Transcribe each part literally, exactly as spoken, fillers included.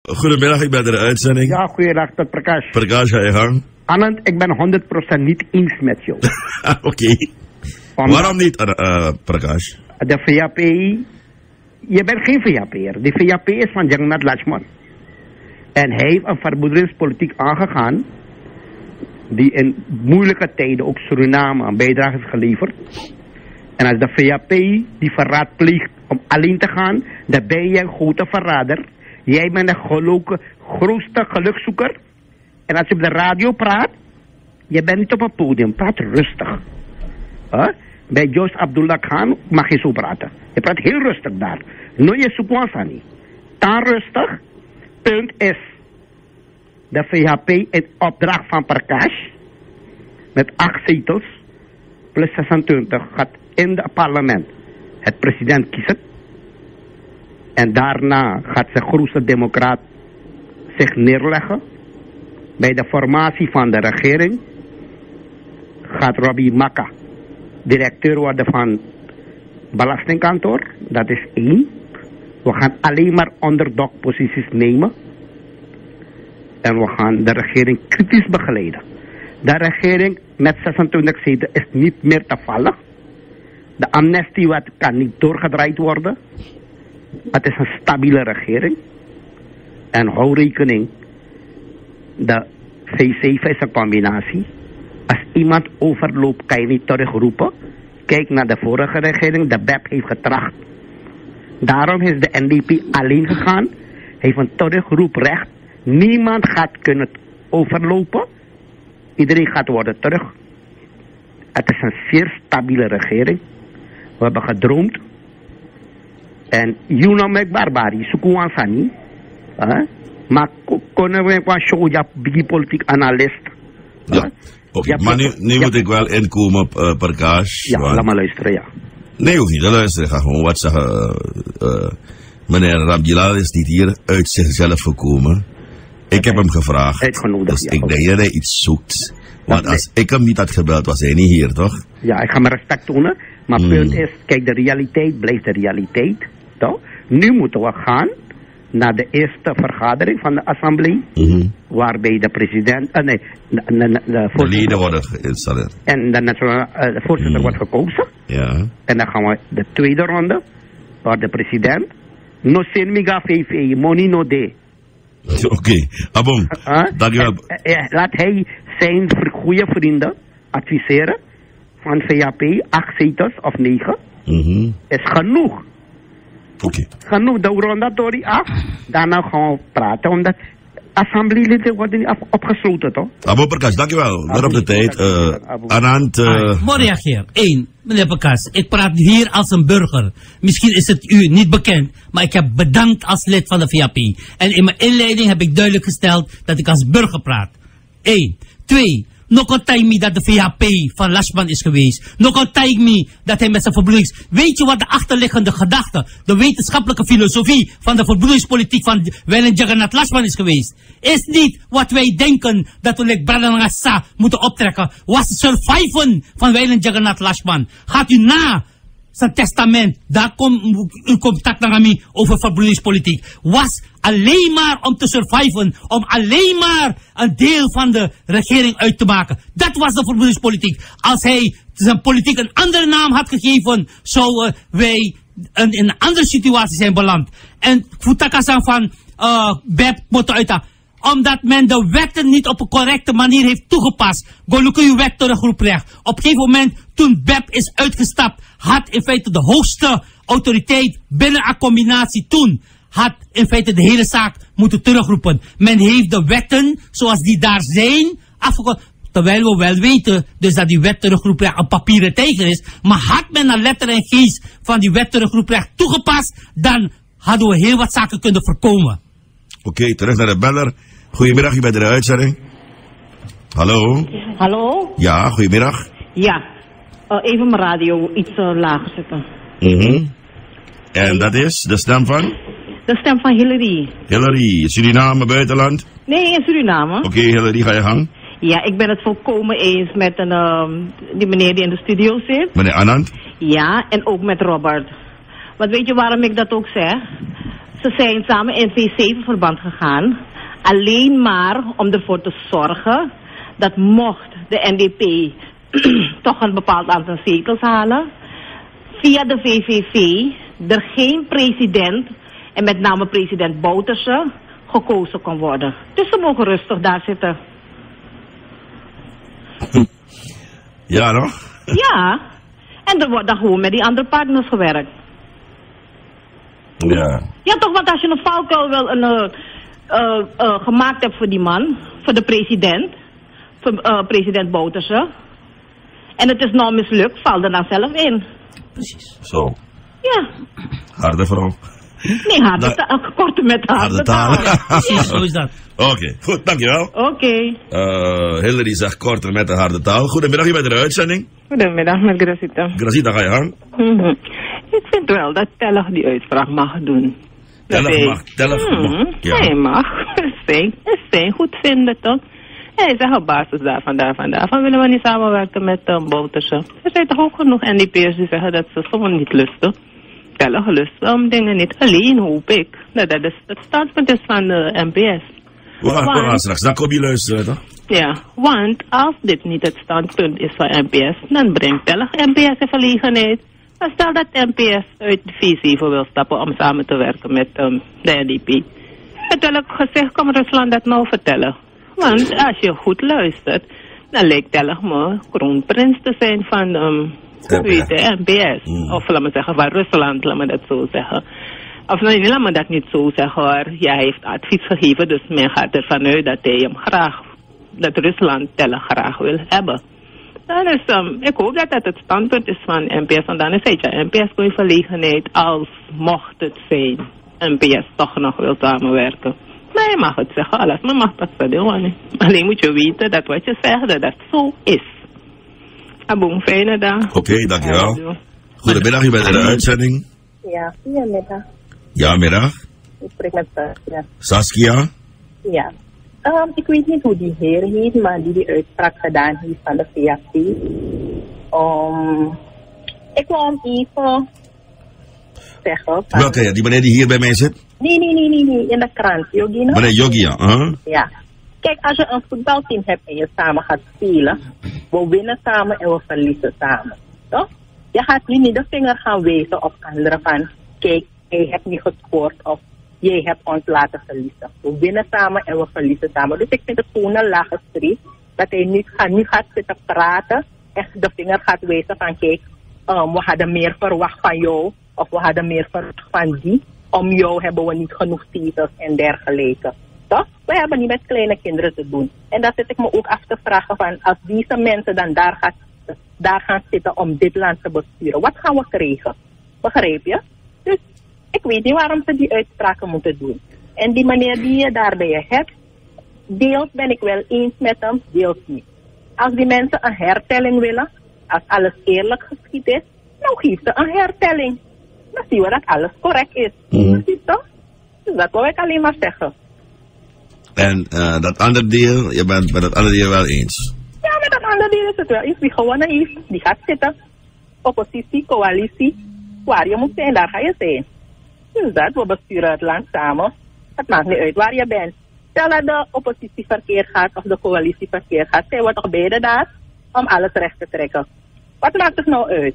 Goedemiddag, ik ben er de uitzending. Ja, goeiedag, tot Prakash. Prakash, ga je gang. Anand, ik ben honderd procent niet eens met jou. Oké. Okay. Waarom niet, uh, uh, Prakash? De V A P, je bent geen V A P'er. De V A P is van Jagannath Lakshman. En hij heeft een vermoederingspolitiek aangegaan, die in moeilijke tijden ook Suriname een bijdrage is geleverd. En als de V A P die verraad pleegt om alleen te gaan, dan ben je een grote verrader. Jij bent de geloken, grootste gelukzoeker. En als je op de radio praat, je bent niet op een podium, praat rustig. Huh? Bij Joost Abdullah Khan mag je zo praten. Je praat heel rustig daar. Nooit je Sukwasani. Taan rustig. Punt is, de V H P in opdracht van Prakash, met acht zetels, plus zesentwintig, gaat in het parlement het president kiezen. En daarna gaat zijn grootste democraat zich neerleggen. Bij de formatie van de regering gaat Robbie Makka directeur worden van belastingkantoor. Dat is één. We gaan alleen maar underdog posities nemen. En we gaan de regering kritisch begeleiden. De regering met zesentwintig zetels is niet meer te vallen. De amnestiewet kan niet doorgedraaid worden. Het is een stabiele regering. En hou rekening, de V zeven is een combinatie. Als iemand overloopt, kan je niet terugroepen. Kijk naar de vorige regering, de B E P heeft getracht. Daarom is de N D P alleen gegaan. Heeft een terugroeprecht. Niemand gaat kunnen overlopen. Iedereen gaat worden terug. Het is een zeer stabiele regering. We hebben gedroomd. En Yunamek Barbari, Sukuwansani. Maar kunnen we een show, ja, biggie politiek analist. Ja, oké. Okay. Ja, maar nu, nu ja. moet ik wel inkomen op uh, Prakash. Ja, want... laat maar luisteren, ja. Nee, hoef niet te luisteren. Ik ga gewoon wat zeggen. Uh, uh, meneer Ramjilal is niet hier uit zichzelf gekomen. Ik heb hem gevraagd. Uitgenodigd, dus ja, ik ook. denk dat hij iets zoekt. Want nee. als ik hem niet had gebeld, was hij niet hier, toch? Ja, ik ga mijn respect tonen. Maar het mm. punt is, kijk, de realiteit blijft de realiteit. Toch? Nu moeten we gaan naar de eerste vergadering van de assemblee. Mm-hmm. Waarbij de president, uh, nee, de, de, de, de voorzitter... De leden worden geïnstalleerd. En de, nationale, uh, de voorzitter mm. wordt gekozen. Ja. En dan gaan we de tweede ronde, waar de president... No sen miga vv, money no de. Oké, okay. Abom, uh, dankjewel. Uh, uh, laat hij zijn goede vrienden adviseren van V A P, acht zetels of negen. Mm-hmm. Is genoeg. Oké. Okay. Genoeg, de ronde door die af. Daarna gaan we praten, omdat assembleeleden worden niet opgesloten, toch? Abo Prakash, dankjewel. Weer op de tijd. Uh, Anand... Uh... Moet reageren. Eén, meneer Prakash, ik praat hier als een burger. Misschien is het u niet bekend, maar ik heb bedankt als lid van de V A P. En in mijn inleiding heb ik duidelijk gesteld dat ik als burger praat. Eén. Twee. Nog een time dat de V H P van Lakshman is geweest. Nog een time dat hij met zijn verbroedings... Weet je wat de achterliggende gedachte, de wetenschappelijke filosofie van de verbroedingspolitiek van Wijlen Jagannath Lakshman is geweest? Is niet wat wij denken dat we like Bradangasa moeten optrekken. Was het surviven van Wijlen Jagannath Lakshman. Gaat u na zijn testament, daar komt uw contact naar mij over verbroedingspolitiek. Was alleen maar om te surviven, om alleen maar een deel van de regering uit te maken. Dat was de verbroedingspolitiek. Als hij zijn politiek een andere naam had gegeven, zouden wij in, in een andere situatie zijn beland. En Futakasan van uh, B E P moeten uit. Omdat men de wetten niet op een correcte manier heeft toegepast. Goluku uw wet terugroeprecht. Op een gegeven moment, toen B E P is uitgestapt, had in feite de hoogste autoriteit binnen een combinatie toen, had in feite de hele zaak moeten terugroepen. Men heeft de wetten, zoals die daar zijn, afgekomen. Terwijl we wel weten, dus dat die wet terugroeprecht een papieren tijger is. Maar had men naar letter en geest van die wet terugroeprecht toegepast, dan hadden we heel wat zaken kunnen voorkomen. Oké, okay, terug naar de beller. Goedemiddag, je bent in de uitzending. Hallo? Hallo? Ja, goedemiddag. Ja, uh, even mijn radio iets uh, lager zetten. Mm-hmm. En dat is de stem van? De stem van Hillary. Hillary, Suriname, buitenland? Nee, in Suriname. Oké, okay, Hillary, ga je gang. Ja, ik ben het volkomen eens met een, uh, die meneer die in de studio zit. Meneer Anand? Ja, en ook met Robert. Want weet je waarom ik dat ook zeg? Ze zijn samen in V zeven-verband gegaan. Alleen maar om ervoor te zorgen dat mocht de N D P toch een bepaald aantal zetels halen, via de V V V er geen president, en met name president Bouterse, gekozen kon worden. Dus ze mogen rustig daar zitten. Ja, nog? Ja, en er wordt dan gewoon met die andere partners gewerkt. Ja. Ja toch, want als je een valkuil wel een, uh, uh, uh, gemaakt hebt voor die man, voor de president, voor uh, president Bouterse, en het is nou mislukt, val er dan zelf in. Precies. Zo. Ja. Harde vrouw. Nee, harde Nou, taal, korte met harde, Harde taal. taal. Precies, zo is dat. Oké, goed, dankjewel. Oké. Okay. Uh, Hillary zegt korter met de harde taal. Goedemiddag, je bent in de uitzending. Goedemiddag, met Gracita. Gracita, ga je gang. Mm-hmm. Ik vind wel dat Tellig die uitspraak mag doen. Tellig mag, Tellig mm, mag. Ja. Hij mag. Zijn, zijn goed vinden toch? Hij zegt op basis daarvan, daarvan, daarvan willen we niet samenwerken met um, Bouterse. Er zijn toch ook genoeg N D P'ers die zeggen dat ze gewoon niet lusten. Tellig lust om dingen niet. Alleen hoop ik dat dat het standpunt is van de N P S. We gaan, we gaan straks, dan kom je luisteren toch? Ja, want als dit niet het standpunt is van N P S, dan brengt Tellig N P S in verlegenheid. Maar stel dat N P S uit de V zeven wil stappen om samen te werken met um, de N D P. Het welk gezicht kan Rusland dat nou vertellen? Want als je goed luistert, dan lijkt Tellig me kroonprins te zijn van um, weet de N P S. Mm. Of laat me zeggen, van Rusland, laat me dat zo zeggen. Of nee, laat me dat niet zo zeggen hoor. Ja, hij heeft advies gegeven, dus men gaat ervan uit dat hij hem graag, dat Rusland Tellig graag wil hebben. Dus um, ik hoop dat dat het standpunt is van N P S. Want dan is het ja, N P S in verlegenheid als mocht het zijn N P S toch nog wil samenwerken. Maar je mag het zeggen, alles, maar mag dat zeggen. Alleen moet je weten dat wat je zegt, dat dat zo is. Aboom, fijne dag. Oké, okay, dankjewel. Ja, goedemiddag, je bent in de uitzending. Ja, goedemiddag. Ja, middag. Ik spreek met Saskia. Saskia? Ja. Um, ik weet niet hoe die heer heet, maar die die uitspraak gedaan heeft van de V A P. Um, ik wil hem even zeggen. Van... Welke, die meneer die hier bij mij zit? Nee, nee, nee, nee, nee. In de krant, Yogi. No? Meneer Yogi, ja. Uh-huh. Ja. Kijk, als je een voetbalteam hebt en je samen gaat spelen, we winnen samen en we verliezen samen. Toch? Je gaat nu niet de vinger gaan wijzen op anderen van, kijk, jij hebt niet gescoord of jij hebt ons laten verliezen. We winnen samen en we verliezen samen. Dus ik vind het gewoon een lage streep dat hij nu gaat, nu gaat zitten praten en de vinger gaat wijzen van, kijk, um, we hadden meer verwacht van jou of we hadden meer verwacht van die. Om jou hebben we niet genoeg zetels en dergelijke. Toch? We hebben niet met kleine kinderen te doen. En dan zit ik me ook af te vragen van, als deze mensen dan daar, gaat, daar gaan zitten om dit land te besturen, wat gaan we krijgen? Begrijp je? Dus ik weet niet waarom ze die uitspraken moeten doen. En die meneer die je daarbij hebt, deels ben ik wel eens met hem, deels niet. Als die mensen een hertelling willen, als alles eerlijk geschied is, nou geef ze een hertelling. Dan zien we dat alles correct is. Mm. Precies toch? Dus dat wil ik alleen maar zeggen. En uh, dat andere deel, je bent met dat andere deel wel eens? Ja, met dat andere deel is het wel eens. Die gewonnen is, die gaat zitten. Oppositie, coalitie, waar je moet zijn, daar ga je zijn. Dus dat, we besturen het land samen. Het maakt niet uit waar je bent. Stel dat de oppositie verkeerd gaat of de coalitie verkeerd gaat, zijn we toch beide daar om alles recht te trekken. Wat maakt het nou uit?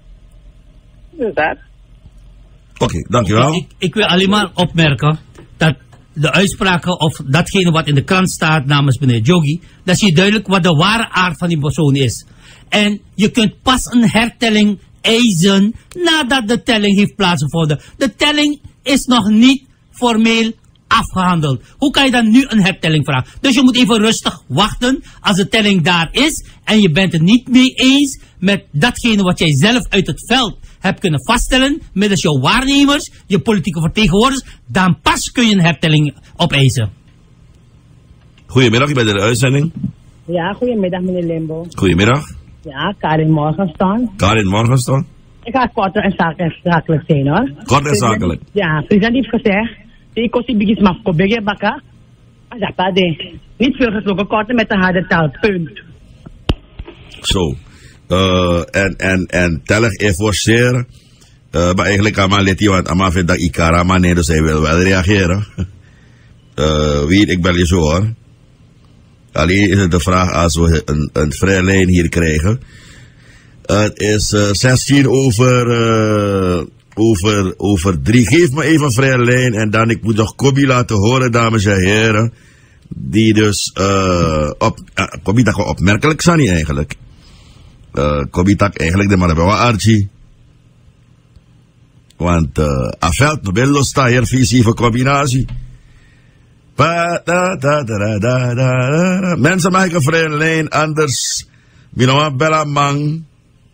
Dus dat. Oké, okay, dankjewel. Ik, ik wil alleen maar opmerken dat de uitspraken of datgene wat in de krant staat namens meneer Jogi, dat zie je duidelijk wat de ware aard van die persoon is. En je kunt pas een hertelling eisen nadat de telling heeft plaatsgevonden. De telling is nog niet formeel afgehandeld. Hoe kan je dan nu een hertelling vragen? Dus je moet even rustig wachten als de telling daar is en je bent het niet mee eens met datgene wat jij zelf uit het veld hebt kunnen vaststellen middels jouw waarnemers, je politieke vertegenwoordigers, dan pas kun je een hertelling opeisen. Goedemiddag, je bent in de uitzending. Ja, goedemiddag meneer Limbo. Goedemiddag. Ja, Karin Morgenstern. Karin Morgenstern. Ik ga kort en zakelijk zijn hoor. Kort en zakelijk. Ja, president heeft gezegd, ik kost die bigis mafko bege baka. Niet veel gesproken, kort met een harde taal, punt. Zo. Uh, en, en, en Tellig inforceer Uh, maar eigenlijk allemaal let hij, want allemaal vindt dat Ikara, maar nee, dus hij wil wel reageren. Uh, weet ik bel je zo hoor. Alleen is het de vraag als we een, een vrije lijn hier krijgen. Uh, het is uh, zestien over, uh, over, over drie. Geef me even een vrije lijn en dan ik moet nog Kobi laten horen, dames en heren. Die dus, uh, op, uh, Kobi tak opmerkelijk zijn niet eigenlijk. Uh, Kobi tak eigenlijk de man wel Archie. Want uh, afveld nog wel los sta hier visie voor combinatie. Pa, da, da, da, da, da, da. Mensen mag ik een vrije lijn, anders Minoa Bella Mang.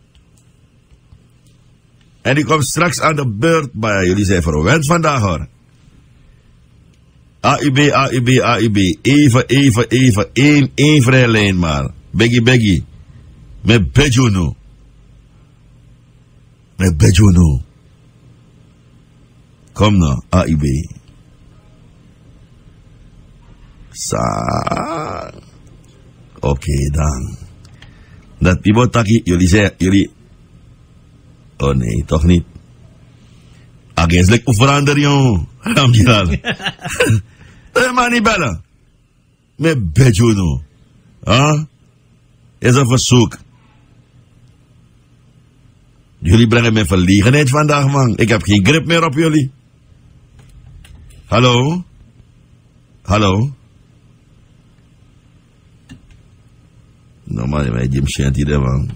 En die komt straks aan de beurt bij jullie zijn verwend vandaag hoor. A U B, A U B, A U B. Even, even, even. één, één vrije lijn maar. Beggy, beggy. Met Bejuno. Met Bejuno. Kom nou, A U B. Sa. Oké okay, dan. Dat Pibotaki, jullie zeggen, jullie. Oh nee, toch niet. Agenselijk of veranderen, joh. Ramjilal. Eh, maar niet bellen. Met Bejuno. Huh? Is een verzoek. Jullie brengen me verlegenheid vandaag, man. Ik heb geen grip meer op jullie. Hallo? Hallo? Nou man, mijn Jim Shant hier, man.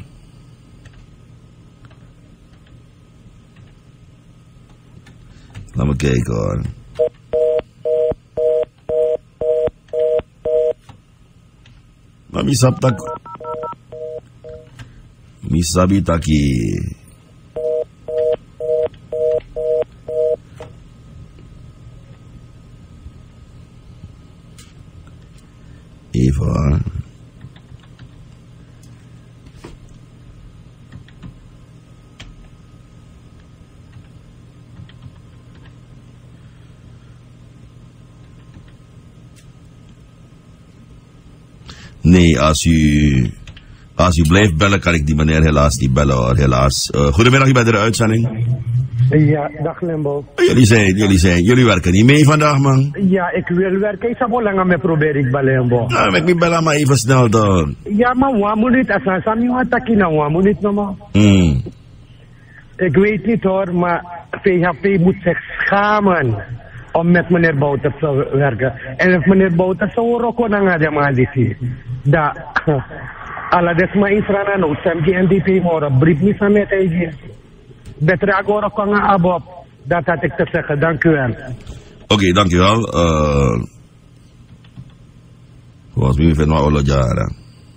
Laat me kijken hoor. Maar mi sap tak. Mi sabi taki. Eva. Nee, als u, als u blijft bellen, kan ik die meneer helaas niet bellen hoor, helaas. Uh, goedemiddag, u bent in de uitzending. Ja, dag Limbo. Jullie zijn, jullie zijn, jullie werken niet mee vandaag, man. Ja, ik wil werken. Ik zal langer mee proberen, ik bellen, Limbo. Ja, maar ik moet bellen maar even snel dan. Ja, maar one minute, als ik aan jou attack in one minute normaal. Hmm. Ik weet niet hoor, maar V H P moet zich schamen om met meneer Bouters te werken. En of meneer Bouters zou ook wel naar de maandie. Da, alla des ma infrana no, sem G N D P mora, brief niet van met eigen. Beter agora kan abop. Dat had ik te zeggen, dank u wel. Oké, okay, dank u wel. Uh, was wie vindt nou alle jaren?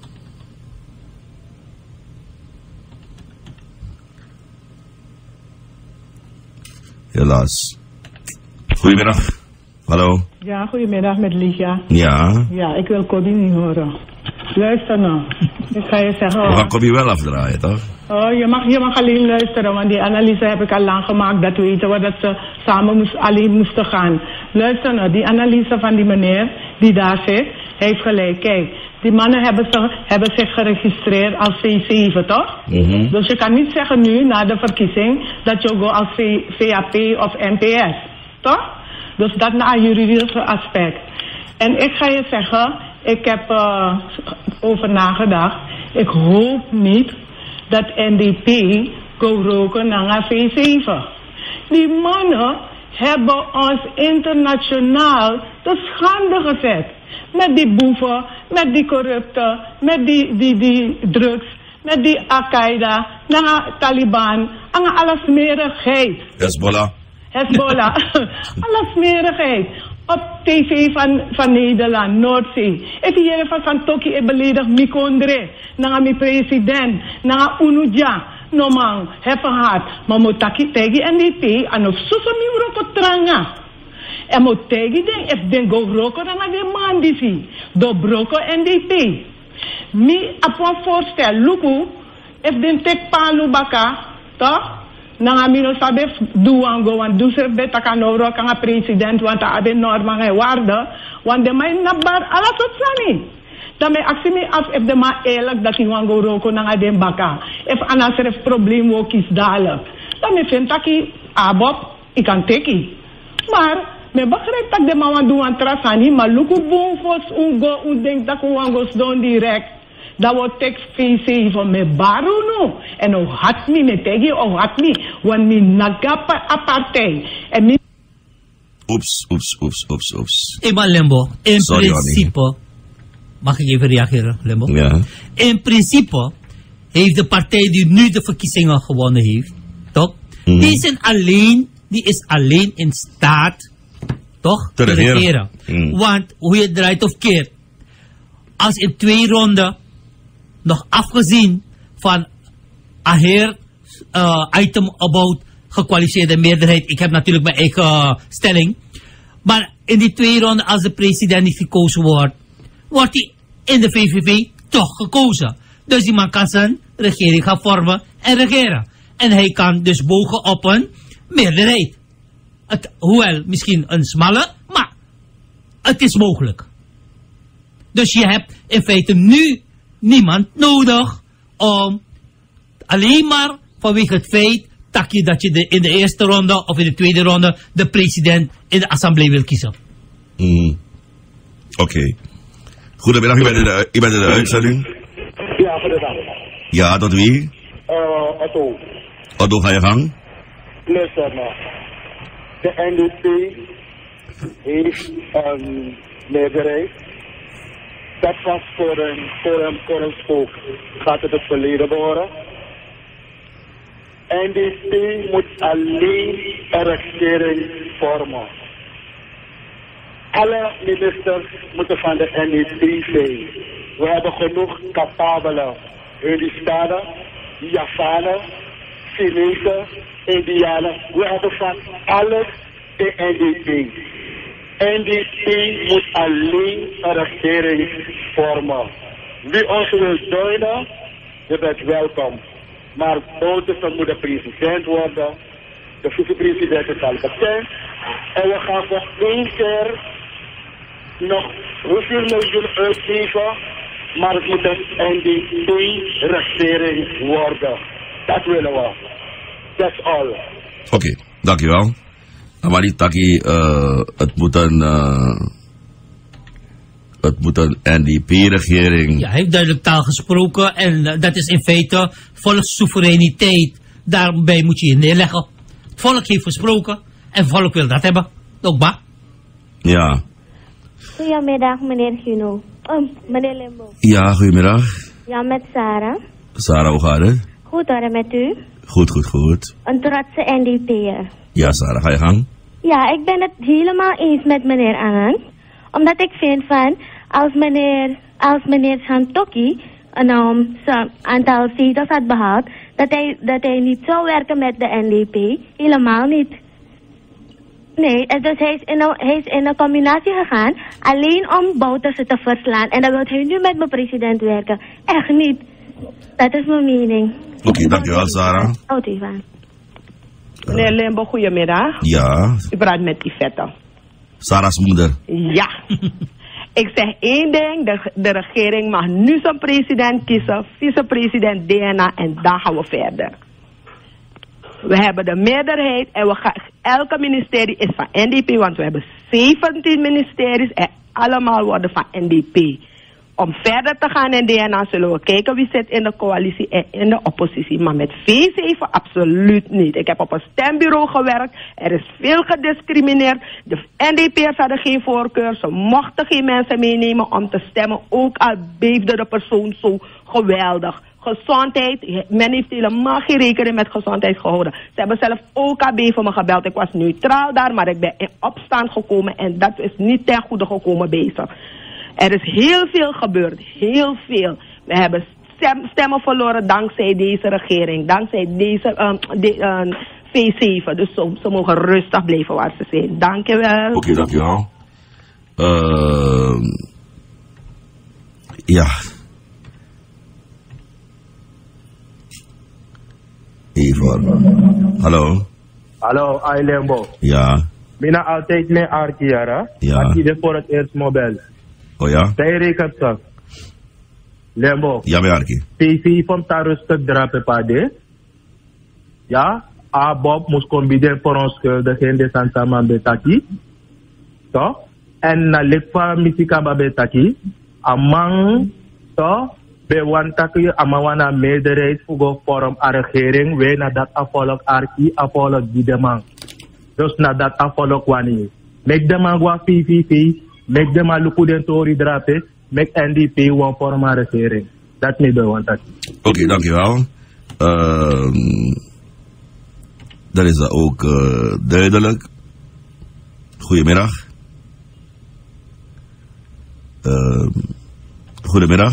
Helaas. Goedemiddag. Hallo. Ja, goedemiddag met Ligia. Ja. Ja, ik wil Kobi niet horen. Luister nou. Ik ga je zeggen. We gaan Kobi wel afdraaien, toch? Oh, je mag, je mag alleen luisteren, want die analyse heb ik al lang gemaakt. Dat weten we dat ze samen moest, alleen moesten gaan. Luister nou, die analyse van die meneer die daar zit, heeft gelijk. Kijk, die mannen hebben, ze, hebben zich geregistreerd als V zeven, toch? Mm-hmm. Dus je kan niet zeggen nu, na de verkiezing, dat je go als V H P of N P S, toch? Dus dat naar het juridische aspect. En ik ga je zeggen, ik heb uh, over nagedacht. Ik hoop niet dat N D P go roken naar V zeven. Die mannen hebben ons internationaal de schande gezet. Met die boeven, met die corrupten, met die, die, die drugs, met die Al-Qaeda, naar Taliban, en alle smerigheid. Hezbollah. Hezbollah. Alle smerigheid. Op T V van, van Nederland, Noordzee. Ik hier van Santoki en beledig Mikondre. Naar mijn president, naar Unuja. No man, heb gehad. Maar moet taki tegi N D P en of zo mi roko tranga. En moet tegi den, if den go roko dan de man die zie. Do broko N D P. Mi apwa voorstel, luku, if den tek palu baka, toch? Nanga mino sabe duan go wan du ser beta kanoro kanga president want ta abe norma ngai waarde want de mai nabar ala tot sani dame aksimi af if de ma elak dat die wan go roko nanga den baka if anaseref probleem wo kies dale Dan vind ik abop, ik kan teki. Maar, me begrijp dat de mama doen aan trasani, maar look hoe boom volks ungo, u denkt dat u angos doen direct. Dat wordt tekst V zeven met baru no. En o had me met tegi, o had me, want me nagapa apartheid. En me... Oeps, oeps, oeps, oeps, oeps. Eenmaal Lembo, in Sorry, principe, Annie. mag ik even reageren, Lembo? Ja. In principe heeft de partij die nu de verkiezingen gewonnen heeft, toch? Mm. Die, zijn alleen, die is alleen in staat, toch? Te regeren. regeren. Mm. Want hoe je draait of keert, als in twee ronden, nog afgezien van een heer uh, item about gekwalificeerde meerderheid. Ik heb natuurlijk mijn eigen uh, stelling. Maar in die twee ronden, als de president niet gekozen wordt, wordt hij in de V V V toch gekozen. Dus die man kan zijn regering gaan vormen en regeren. En hij kan dus bogen op een meerderheid. Het, hoewel misschien een smalle, maar het is mogelijk. Dus je hebt in feite nu niemand nodig om alleen maar vanwege het feit dat je, dat je de, in de eerste ronde of in de tweede ronde de president in de assemblee wil kiezen. Mm. Oké. Okay. Goedemiddag, u bent in de, u bent in de uitzending. Ja, goedendag. Ja, tot wie? Uh, Otto. Otto, ga je gang? Luister nou. De N D P heeft een meerderheid. Dat was voor een, voor een, voor een spook. Gaat het het verleden behoren? N D P moet alleen een regering vormen. Alle ministers moeten van de N D P zijn. We hebben genoeg capabele Hindustanen, Javanen, Chinezen, Indianen. We hebben van alles de N D P. N D P moet alleen een regering vormen. Wie ons wil joinen, je bent welkom. Maar Bouterse moet de president worden. De vicepresident is al bekend. En we gaan voor één keer nog hoeveel miljoen uitgeven. Maar het moet een N D P-regering worden. Dat willen we. That's all. Oké, okay, dankjewel. Amali Taki, uh, het moet een... Uh, het moet een N D P-regering. Ja, hij heeft duidelijk taal gesproken en uh, dat is in feite volkssoevereiniteit. Daarbij moet je je neerleggen. Het volk heeft gesproken en het volk wil dat hebben. Ook ba? Ja. Goedemiddag, meneer Gino. Oh, meneer Limbo. Ja, goedemiddag. Ja, met Sarah. Sarah, hoe gaat het? Goed hoor, met u? Goed, goed, goed. Een trotse N D P'er. Ja, Sarah, ga je gang? Ja, ik ben het helemaal eens met meneer Angan. Omdat ik vind van, als meneer, als meneer Santokki een um, aantal zetels had behaald, dat hij, dat hij niet zou werken met de N D P. Helemaal niet. Nee, en dus hij is, in een, hij is in een combinatie gegaan, alleen om Bouterse te verslaan. En dan wil hij nu met mijn president werken. Echt niet. Dat is mijn mening. Oké, okay, dankjewel Sarah. Oh, Ivan. Meneer Limbo, goedemiddag. Ja. Ik praat met Yvette. Sarah's moeder. Ja. Ik zeg één ding, de, de regering mag nu zijn president kiezen, vicepresident D N A en dan gaan we verder. We hebben de meerderheid en we gaan, elke ministerie is van N D P, want we hebben zeventien ministeries en allemaal worden van N D P. Om verder te gaan in D N A zullen we kijken wie zit in de coalitie en in de oppositie. Maar met V zeven absoluut niet. Ik heb op een stembureau gewerkt. Er is veel gediscrimineerd. De N D P'ers hadden geen voorkeur. Ze mochten geen mensen meenemen om te stemmen. Ook al beefde de persoon zo geweldig. Gezondheid, men heeft helemaal geen rekening met gezondheid gehouden. Ze hebben zelf O K B voor me gebeld. Ik was neutraal daar, maar ik ben in opstand gekomen en dat is niet ten goede gekomen bezig. Er is heel veel gebeurd, heel veel. We hebben stem, stemmen verloren dankzij deze regering, dankzij deze um, de, um, V zeven. Dus ze, ze mogen rustig blijven waar ze zijn. Dankjewel. Oké, okay, dankjewel. Uh, ja. Even. Hallo. Hallo, Ailembo. Ja. Mina altijd met Arkiara. Ja. Arki de voor het eerst mobiel. Oh ja? Zij rekent zo. Lembo. Ja, met Arki. P C van Tarus te drapen pade. Ja? A Bob moest combinen voor ons schuldigen de Santa Mambetaki. Toch? En na lid van Misika Mambetaki. Amang, toch? Bij wantaki amawana meerderheid voor de vorm aan regering. Wij na dat afvolk arki, afvolk die de man. Dus na dat afvolk wanneer. Mek de man gwa V V V. Mek de man luku den tori drape. Mek N D P wan vorm aan regering. Dat niet bij wantaki. Oké, okay, dankjewel. Uh, dat is dat ook uh, duidelijk. Goedemiddag. Uh, goedemiddag.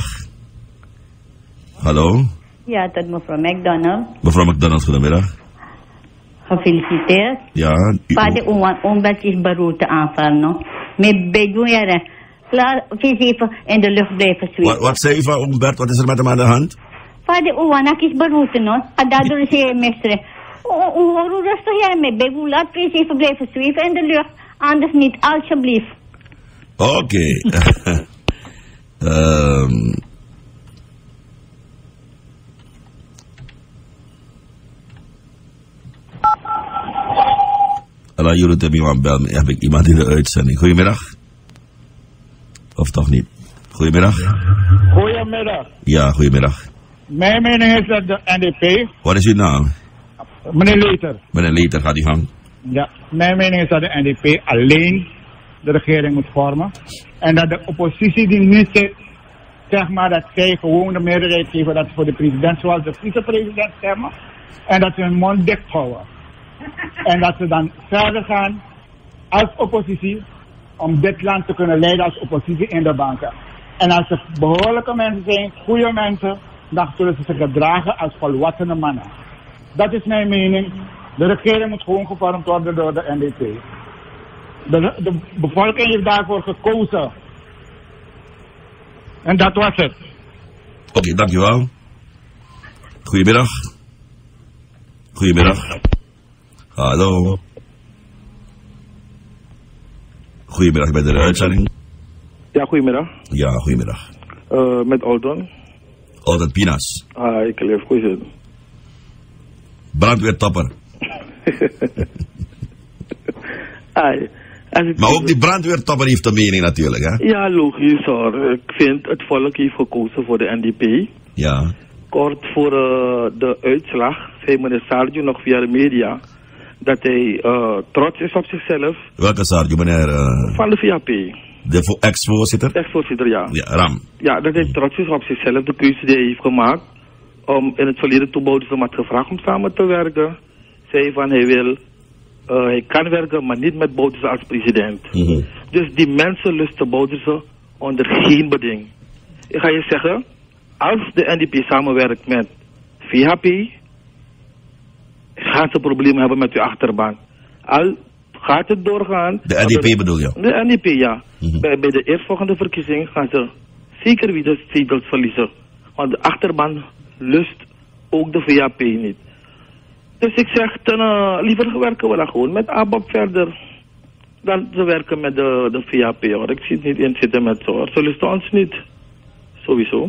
Hallo. Ja, tot mevrouw McDonald. Mevrouw McDonald, goedemiddag. Gefeliciteerd. Ja. Vader Oman, omdat is beroerte aanvallen, no? Met bedoelen. Klaar, even in de lucht blijven zweven. Wat, wat zei u van Umbert? Wat is er met hem aan de hand? Vader Oman, ik is beroerte, no? En daardoor is hij meester. Hoe rustig jij mee? Bedoel, laat even blijven zweven in de lucht. Anders niet, alsjeblieft. Oké. Okay. um. Alla jullie hebben iemand bel me. Heb ik iemand in de uitzending. Goedemiddag. Of toch niet? Goedemiddag. Goedemiddag. Ja, goedemiddag. Mijn mening is dat de N D P... Wat is uw naam? Meneer Leter. Meneer Leter, gaat die gang. Ja, mijn mening is dat de N D P alleen de regering moet vormen. En dat de oppositie die nu zit, zeg maar, dat zij gewoon de meerderheid geven dat ze voor de president zoals de vicepresident stemmen. En dat ze hun mond dicht houden. En dat ze dan verder gaan als oppositie om dit land te kunnen leiden als oppositie in de banken. En als ze behoorlijke mensen zijn, goede mensen, dan zullen ze zich gedragen als volwassene mannen. Dat is mijn mening. De regering moet gewoon gevormd worden door de N D P. De, de bevolking heeft daarvoor gekozen. En dat was het. Oké, okay, dankjewel. Goedemiddag. Goedemiddag. Hallo. Goedemiddag bij de uitzending. Ja, goedemiddag. Ja, goedemiddag. Uh, met Alton. Alton Pinas. Ah, ik leef goed zitten. Brandweertopper. Ai, maar ook die brandweertopper heeft een mening natuurlijk, hè? Ja, logisch hoor. Ik vind het volk heeft gekozen voor de N D P. Ja. Kort voor uh, de uitslag zei meneer Sardio nog via de media dat hij uh, trots is op zichzelf. Welke Sardio, meneer? Uh... Van de V A P. De ex-voorzitter? Ex-voorzitter, ja. Ja, Ram. Ja, dat hij trots is op zichzelf, de keuze die hij heeft gemaakt. Om in het verleden toe Bouterse had gevraagd om samen te werken. Zei van hij wil, uh, hij kan werken, maar niet met Bouterse als president. Mm-hmm. Dus die mensen lusten Bouterse onder geen beding. Ik ga je zeggen, als de N D P samenwerkt met V H P, gaan ze problemen hebben met uw achterban. Al gaat het doorgaan... De N D P bedoel je? De N D P, ja. Mm-hmm. bij, bij de eerstvolgende verkiezing gaan ze zeker weer de zetels verliezen. Want de achterban lust ook de V H P niet. Dus ik zeg, ten, uh, liever werken we dan gewoon met A B O P verder. Dan ze werken met de, de V H P, hoor. Ik zie het niet in zitten met zo. Ze lusten ons niet. Sowieso.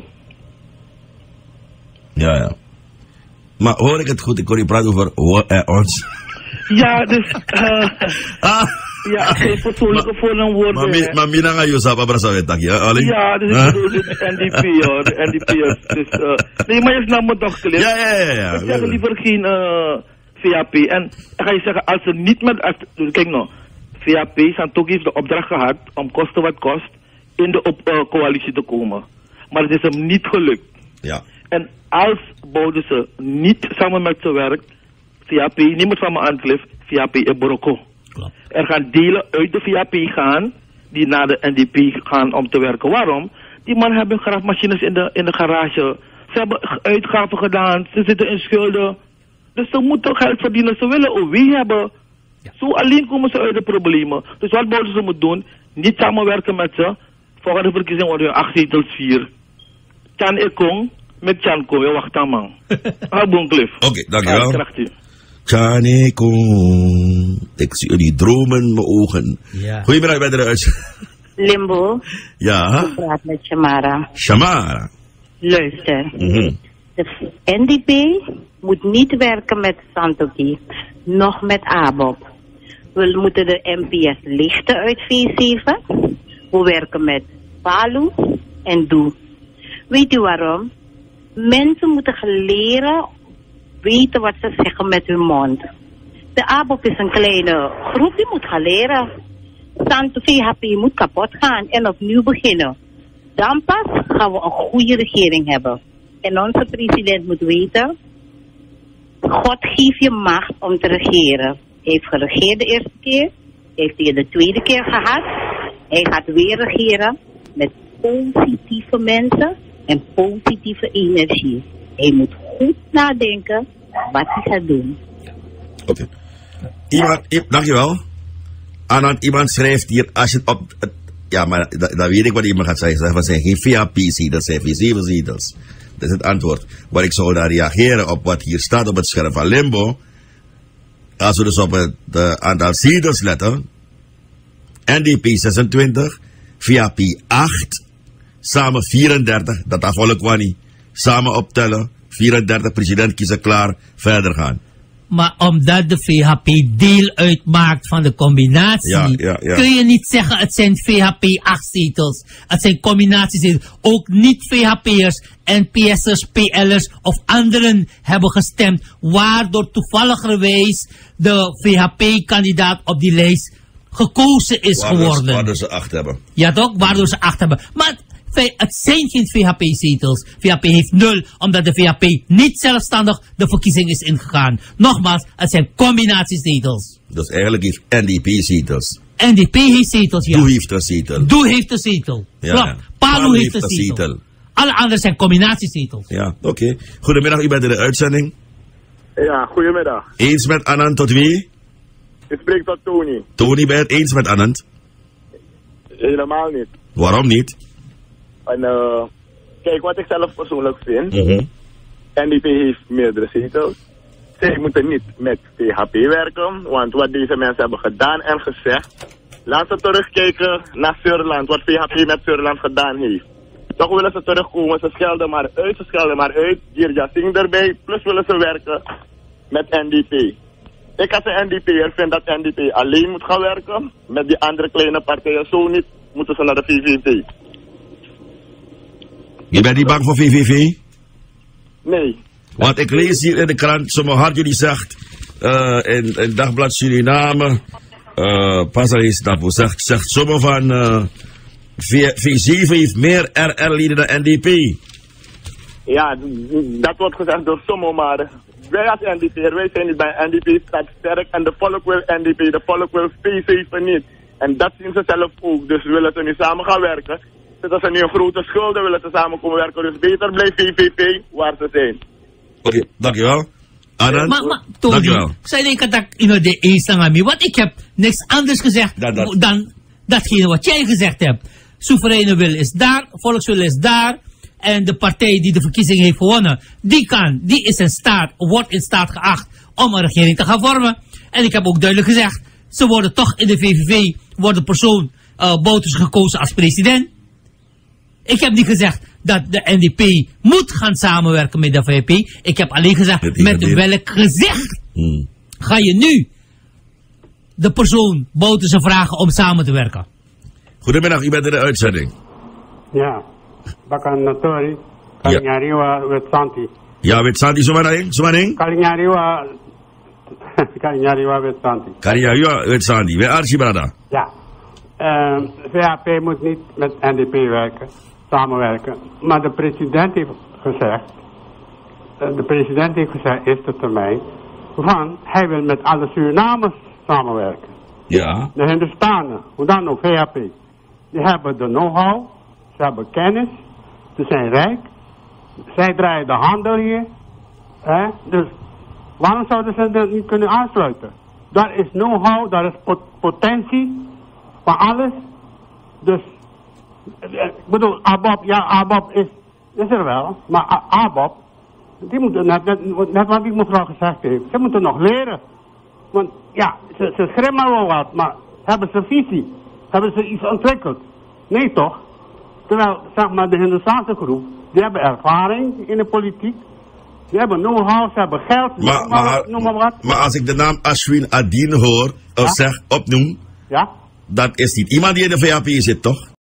Ja, ja. Maar hoor ik het goed? Ik hoor je praten over uh, ons. Ja, dus... Uh, ah. Ja, geen persoonlijke voornaamwoorden. Maar maar mina nga Yusuf Abrasawetak, ja? Ja, dus ik bedoel, dit is N D P, hoor. De N D P is... Dus, uh, nee, maar je snapt me toch, Cliff? Ja, ja, ja. ja. Ik zeg liever geen uh, V H P. En dan ga je zeggen, als ze niet met... Als, dus kijk nou, V H P, Santok heeft de opdracht gehad om kosten wat kost in de op, uh, coalitie te komen. Maar het is hem niet gelukt. Ja. En als Bouterse niet samen met ze werkt, V H P, niemand van me aan, Cliff, V H P is Boroko. Er gaan delen uit de V H P gaan, die naar de N D P gaan om te werken. Waarom? Die mannen hebben graafmachines in de, in de garage. Ze hebben uitgaven gedaan, ze zitten in schulden. Dus ze moeten geld verdienen, ze willen O W hebben. Ja. Zo alleen komen ze uit de problemen. Dus wat Bouterse moet doen, niet samenwerken met ze. Volgende verkiezing worden er acht zetels vier. Chan Ekong met Chan Ko, wacht aan man. Habon Cliff. Oké, okay, dankjewel. Krachtig. Chane Kong. Ik zie jullie dromen in mijn ogen. Ja. Goedemiddag bij de uit. Limbo. Ja. Ik praat met Shamara. Shamara. Luister. Mm-hmm. De N D P moet niet werken met Santoki, nog met A B O P. We moeten de M P S lichten uit V zeven. We werken met Palu en Doe. Weet u waarom? Mensen moeten leren weten wat ze zeggen met hun mond. De A B O P is een kleine groep die moet gaan leren. Santo V H P moet kapot gaan en opnieuw beginnen. Dan pas gaan we een goede regering hebben. En onze president moet weten, God geeft je macht om te regeren. Hij heeft geregeerd de eerste keer, heeft hij de tweede keer gehad. Hij gaat weer regeren met positieve mensen en positieve energie. Hij moet goed nadenken wat hij gaat doen. Oké. Okay. Iemand, i- dankjewel. Anand, iemand schrijft hier, als je op, uh, ja, maar dan da weet ik wat iemand gaat zeggen. Dat zijn geen V H P-zetels, dat zijn V zeven zetels. Dat is het antwoord. Maar ik zou daar reageren op wat hier staat op het scherm van Limbo. Als we dus op het uh, aantal zetels letten. N D P zesentwintig, V H P acht, samen vierendertig, dat afvallen kwam niet. Samen optellen, vierendertig, president kiezen klaar, verder gaan. Maar omdat de V H P deel uitmaakt van de combinatie, ja, ja, ja. kun je niet zeggen het zijn V H P acht zetels. Het zijn combinatiezetels. Ook niet V H P'ers, N P S'ers, P L'ers of anderen hebben gestemd, waardoor toevalligerwijs de V H P-kandidaat op die lijst gekozen is waardoor, geworden. Waardoor ze acht hebben. Ja toch, waardoor ze acht hebben. Maar het zijn geen V H P-zetels. V H P heeft nul, omdat de V H P niet zelfstandig de verkiezing is ingegaan. Nogmaals, het zijn combinatiezetels. Dus eigenlijk heeft N D P zetels. N D P heeft zetels, ja. Doe heeft een zetel. Doe heeft een zetel. Ja, Klopt. ja. Palu, Palu heeft een zetel. zetel. Alle anderen zijn combinatiezetels. Ja, oké. Okay. Goedemiddag, u bent in de uitzending. Ja, goedemiddag. Eens met Anand tot wie? Ik spreek tot Tony. Tony, ben je het eens met Anand? Helemaal niet. Waarom niet? En, uh, kijk, wat ik zelf persoonlijk vind. Mm-hmm. N D P heeft meerdere zetels. Zij moeten niet met V H P werken, want wat deze mensen hebben gedaan en gezegd. Laten ze terugkijken naar Surland, wat V H P met Surland gedaan heeft. Toch willen ze terugkomen, ze schelden maar uit, ze schelden maar uit. Girja Singh erbij, plus willen ze werken met N D P. Ik als een N D P'er vind dat N D P alleen moet gaan werken. Met die andere kleine partijen zo niet, moeten ze naar de V V V. Je bent niet bang voor V V V? Nee. Want ik lees hier in de krant, sommige hard jullie zegt, uh, in, in Dagblad Suriname, uh, pas al eens dat zegt, zegt sommigen van, uh, V zeven heeft meer R R-leden dan N D P. Ja, dat wordt gezegd door sommigen, maar wij als N D P'er, wij zijn niet bij N D P, staat sterk en de volk wil N D P, de volk wil V zeven niet. En dat zien ze zelf ook, dus willen ze nu samen gaan werken. Dus als ze nu een grote schulden willen ze samen komen werken, dus beter blijft V V P waar ze zijn. Oké, okay, dankjewel. Anand, maar, maar, Tony, dankjewel. Ik zei denken dat ik you know, de eens aan mij, want ik heb niks anders gezegd dat, dat. dan datgene wat jij gezegd hebt. Soevereine wil is daar, volkswil is daar. En de partij die de verkiezing heeft gewonnen, die kan, die is in staat, wordt in staat geacht om een regering te gaan vormen. En ik heb ook duidelijk gezegd, ze worden toch in de V V V, wordt de persoon uh, Bouters gekozen als president. Ik heb niet gezegd dat de N D P moet gaan samenwerken met de V H P. Ik heb alleen gezegd, met welk gezicht hmm. ga je nu de persoon Bouterse vragen om samen te werken. Goedemiddag, u bent in de uitzending. Ja, Bakan Natori, Kalinyariwa Wetsanti. Ja, Wetsanti, zomaar zomaar Kalinyariwa, Kalinyariwa Wetsanti. Kalinyariwa Wetsanti, we Archie Brada. Ja, uh, V H P moet niet met N D P werken, samenwerken. Maar de president heeft gezegd, uh, de president heeft gezegd, eerste termijn, van hij wil met alle Surinamers samenwerken. Ja. De Hindustanen, hoe dan ook, V H P. Die hebben de know-how, ze hebben kennis, ze zijn rijk, zij draaien de handel hier. Hè? Dus waarom zouden ze dat niet kunnen aansluiten? Daar is know-how, daar is pot potentie van alles. Dus, ik bedoel, A B O P, ja, A B O P is, is er wel, maar A B O P, die moeten, net, net, net wat die mevrouw gezegd heeft, ze moeten nog leren. Want ja, ze, ze schreeuwen wel wat, maar hebben ze visie? Hebben ze iets ontwikkeld? Nee toch? Terwijl, zeg maar, de Hindustaanse groep, die hebben ervaring in de politiek. Die hebben know-how, ze hebben geld, Maar, noem, maar, maar, noem maar wat. maar als ik de naam Ashwin Adin hoor, of Ja? zeg, opnoem, Ja? dat is niet iemand die in de V A P zit, toch?